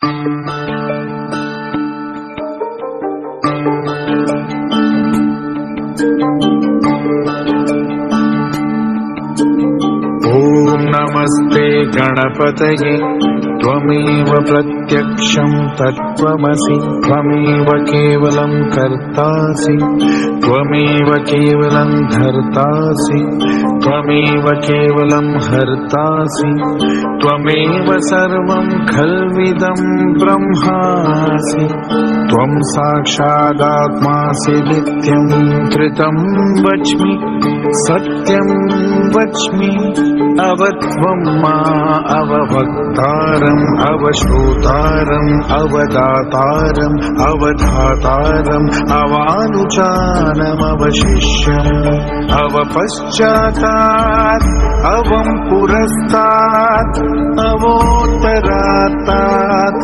नमस्ते गणपतये त्वमेव प्रत्यक्षं तत्त्वमसि त्वमेव केवलं कर्तासि त्वमेव केवलं धर्तासि त्वमेव केवलं हर्तासि त्वमेव सर्वं खल्विदं ब्रह्मासि त्वं साक्षादात्मासि नित्यं कृतं वच्मि सत्यं वच्मि अवत्वं मा अवभक्तारम् अवश्रोतारम् अवदातारम् अवधातारम् अवानुचानमवशिष्यम् अवपश्चातात् अवं पुरस्तात् अवोत्तरात्तात्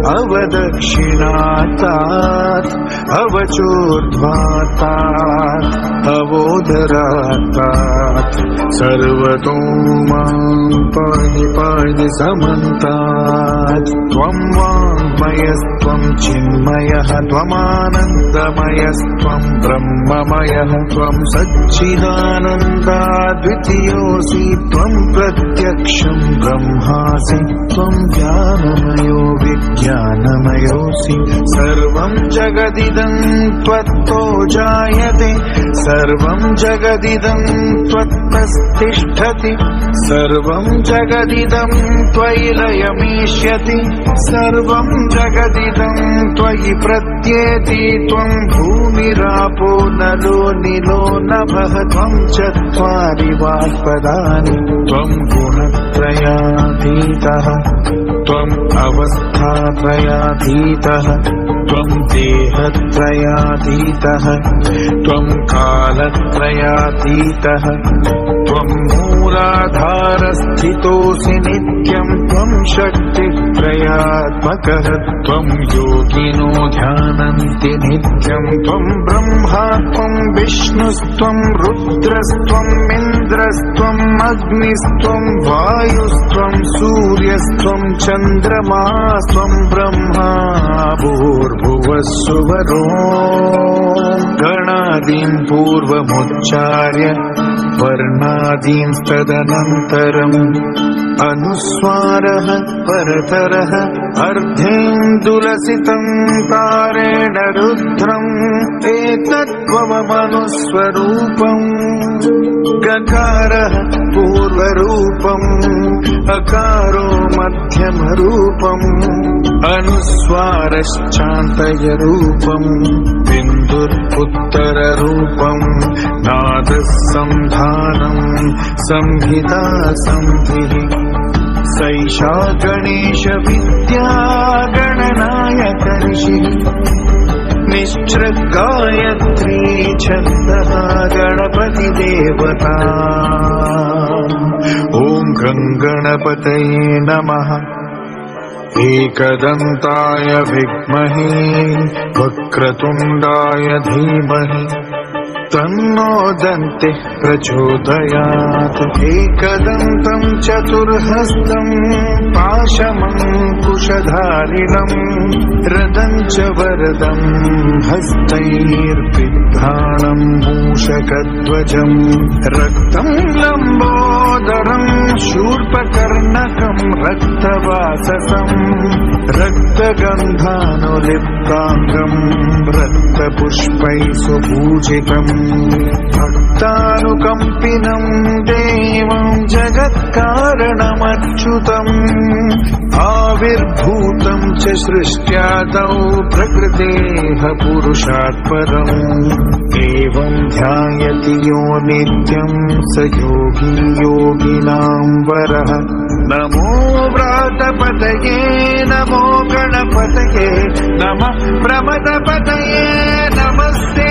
अवदक्षिणात्तात् अवचोर्ध्वात्तात् अवोदरात्तात् सर्वतो मां पाहि पाहि समन्तात् त्वं वाङ्मयस्त्वं चिन्मयः त्वमानन्दमयस्त्वं ब्रह्ममयः त्वं सच्चिदानन्दाद्वितीयोऽसि त्वं प्रत्यक्षं ब्रह्मासि त्वं ज्ञानमयो विज्ञानमयोऽसि सर्वं जगदिदं त्वत्तो जायते सर्वं जगदिदं त्वत्तस्तिष्ठति सर्वं जगदिदं त्वयि लयमीष्यति सर्वं जगदिदं त्वयि प्रत्येति त्वं भूमिरापो नलो निलो नभः त्वं चत्वारि वाक्पदानि त्वं गुणत्रयातीतः त्वम् अवस्थात्रयातीतः त्वं देहत्रयातीतः त्वं कालत्रयातीतः त्वं मूलाधारस्थितोऽसि नित्यं त्वं शक्तित्रयात्मकः त्वं योगिनो ध्यानन्ति नित्यं त्वं ब्रह्मा त्वं विष्णुस्त्वं रुद्रस्त्वम् इन्द्रस्त्वम् अग्निस्त्वं वायुस्त्वं सूर्यस्त्वं चन्द्रमास्त्वं ब्रह्मा भूर्भुवस्सुवरो गणादीन् पूर्वमुच्चार्य वर्णादींस्तदनन्तरम् अनुस्वारः परतरः अर्धेन्दुलसितं तारेण रुद्रम् एतत्त्वमनुस्वरूपम् गकारः पूर्वरूपम् अकारो मध्यमरूपम् अनुस्वारश्चान्तयरूपम् बिन्दुरुत्तररूपम् नादः संधानम् संहिता संधिः सैषा गणेश विद्या गणनायक ऋषिः निश्चृगायत्री छन्दः गणपति देवता ॐ गणपतये नमः एकदन्ताय विद्महे वक्रतुण्डाय धीमहि तन्नो दन्तिः प्रचोदयात् एकदन्तं चतुर्हस्तं पाशमङ्कुशधारिणं रदं च वरदं हस्तैर्बिभ्राणं मूषकध्वजं रक्तं लम्बोदरं शूर्पकर्णकं रक्तवाससं रक्तगन्धानुलिप्ताङ्गं रक्तपुष्पैः सुपूजितम् भक्तानुकम्पिनं देवं जगत्कारणमच्युतम् आविर्भूतं च सृष्ट्यादौ प्रकृतेः पुरुषात् परम् एवं ध्यायति यो नित्यं स योगी योगिनां वरः नमो व्रातपतये नमो गणपतये नमः प्रमदपतये नमस्ते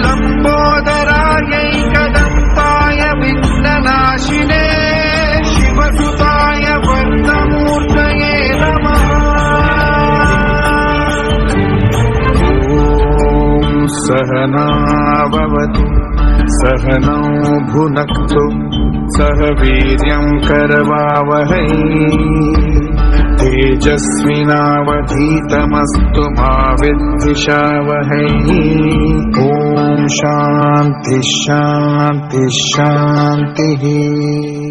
लम्बोदरायैकदन्ताय विघ्ननाशिने शिवसुताय वर्णमूर्तये नमः ॐ सहना भवतु सहनौ भुनक्तु सह वीर्यं करवावहै तेजस्विनावधीतमस्तु मा विद्विषावहै। ॐ शान्ति शान्ति शान्तिः।